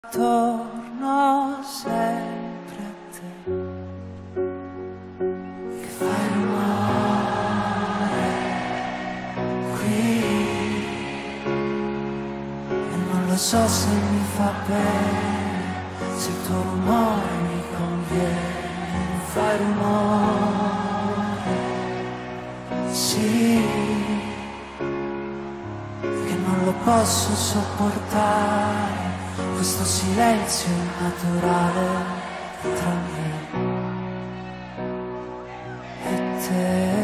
Torno sempre a te, che fai rumore qui, e non lo so se mi fa bene, se il tuo rumore mi conviene. Fai rumore, sì, che non lo posso sopportare, questo silenzio naturale tra me e te.